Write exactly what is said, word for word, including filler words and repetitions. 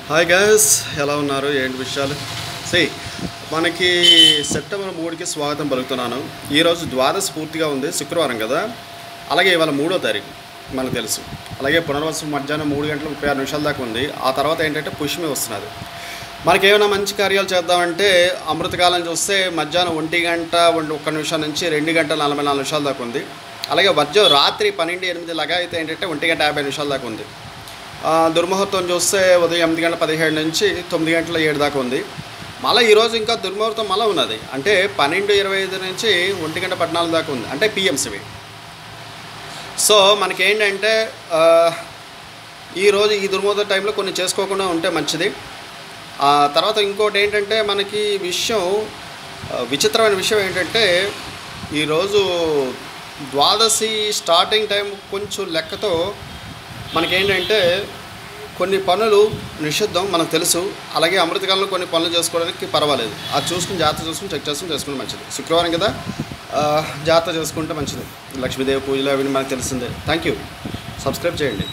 Hi guys, ఎలా ఉన్నారు? ఏంటి విషయాలు? సే మనకి సెప్టెంబర్ మూడుకి స్వాగతం పలుకుతున్నాను. ఈరోజు ద్వాదశి పూర్తిగా ఉంది, శుక్రవారం కదా. అలాగే ఇవాళ మూడో తారీఖు మనకు తెలుసు. అలాగే పునర్వసు మధ్యాహ్నం మూడు గంటల ముప్పై ఆరు నిమిషాల దాకా ఉంది. ఆ తర్వాత ఏంటంటే పుష్మి వస్తున్నది. మనకేమైనా మంచి కార్యాలు చేద్దామంటే అమృతకాలం చూస్తే మధ్యాహ్నం ఒంటి గంట ఒక్క నిమిషం నుంచి రెండు గంటల నలభై నాలుగు నిమిషాల దాకా ఉంది. అలాగే వర్జం రాత్రి పన్నెండు ఎనిమిది లాగా అయితే ఏంటంటే ఒంటి గంట యాభై నిమిషాల దాకా ఉంది. దుర్ముహూర్తం చూస్తే ఉదయం ఎనిమిది గంటల పదిహేడు నుంచి తొమ్మిది గంటల ఏడు దాకా ఉంది. మళ్ళీ ఈరోజు ఇంకా దుర్ముహూర్తం మళ్ళీ ఉన్నది, అంటే పన్నెండు ఇరవై ఐదు నుంచి ఒంటి గంట పద్నాలుగు దాకా ఉంది, అంటే పిఎంసివి. సో మనకేంటంటే ఈరోజు ఈ దుర్ముహూర్త టైంలో కొన్ని చేసుకోకుండా ఉంటే మంచిది. ఆ తర్వాత ఇంకోటి ఏంటంటే మనకి విషయం, విచిత్రమైన విషయం ఏంటంటే ఈరోజు ద్వాదశి స్టార్టింగ్ టైం కొంచెం లెక్కతో మనకేంటంటే కొన్ని పనులు నిషిద్ధం మనకు తెలుసు. అలాగే అమృతకాలంలో కొన్ని పనులు చేసుకోవడానికి పర్వాలేదు. అది చూసుకుని జాగ్రత్త చూసుకుని చెక్ చేసుకుని చేసుకుంటే మంచిది. శుక్రవారం కదా, జాగ్రత్త చేసుకుంటే మంచిది. లక్ష్మీదేవి పూజలు అవి మనకు తెలిసిందే. Thank you. సబ్స్క్రైబ్ చేయండి.